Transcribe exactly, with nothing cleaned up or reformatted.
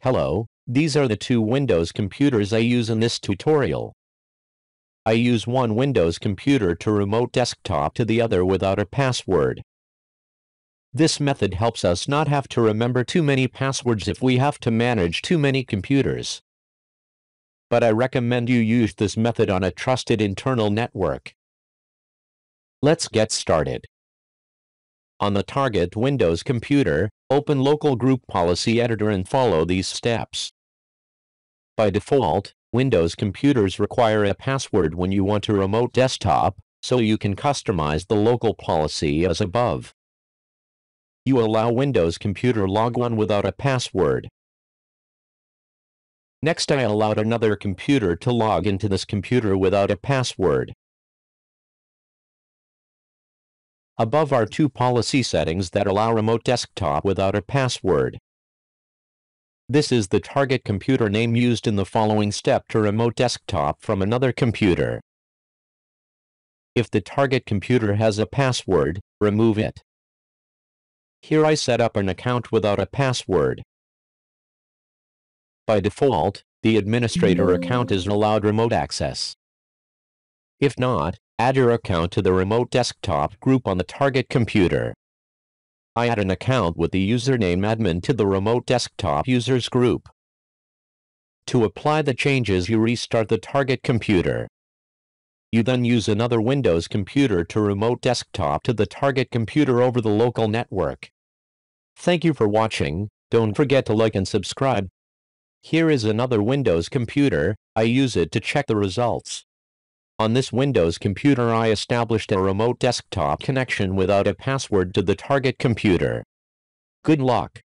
Hello, these are the two Windows computers I use in this tutorial. I use one Windows computer to remote desktop to the other without a password. This method helps us not have to remember too many passwords if we have to manage too many computers. But I recommend you use this method on a trusted internal network. Let's get started. On the target Windows computer, open Local Group Policy Editor and follow these steps. By default, Windows computers require a password when you want to remote desktop, so you can customize the local policy as above. You allow Windows computer log on without a password. Next, I allowed another computer to log into this computer without a password. Above are two policy settings that allow remote desktop without a password. This is the target computer name used in the following step to remote desktop from another computer. If the target computer has a password, remove it. Here I set up an account without a password. By default, the administrator account is allowed remote access. If not, add your account to the remote desktop group on the target computer. I add an account with the username admin to the remote desktop users group. To apply the changes, you restart the target computer. You then use another Windows computer to remote desktop to the target computer over the local network. Thank you for watching. Don't forget to like and subscribe. Here is another Windows computer. I use it to check the results. On this Windows computer, I established a remote desktop connection without a password to the target computer. Good luck.